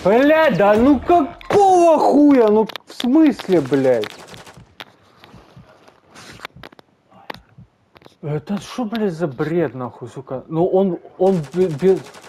Блядь, да ну какого хуя? Ну в смысле, блядь? Это что, блядь, за бред, нахуй, сука? Ну он без...